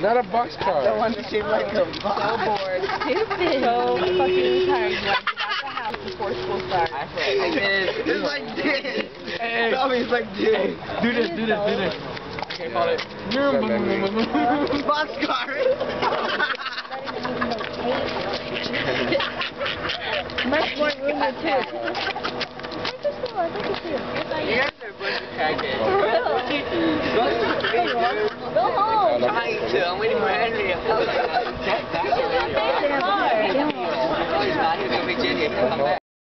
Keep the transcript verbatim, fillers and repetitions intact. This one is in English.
Not a boxcar. The one that shaped like a box. So bored. Stupid. So fucking tired. You want to get out the house before school starts. I did. It's like this. Hey, Tommy's like this. Do this, do this, do this. Okay, hold it. Boxcar. Much more room than two. You guys are a bunch of crackheads. Go home. I'm trying to. I'm waiting for Henry. I'm like, Get in the car. oh, he's not. He's going to be Jenny. Come back.